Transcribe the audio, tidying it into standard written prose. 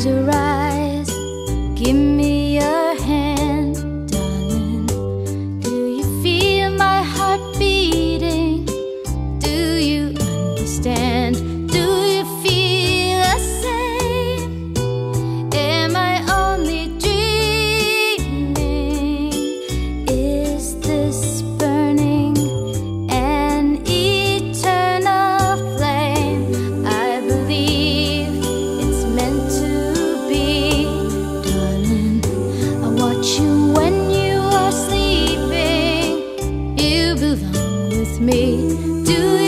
to rise. Give me your hand, darling. Do you feel my heart beating? Do you understand? Do you feel the same? Am I only dreaming? Is this burning an eternal flame? I believe it's meant to be, darling. I watch you when you are sleeping. You belong with me. Do you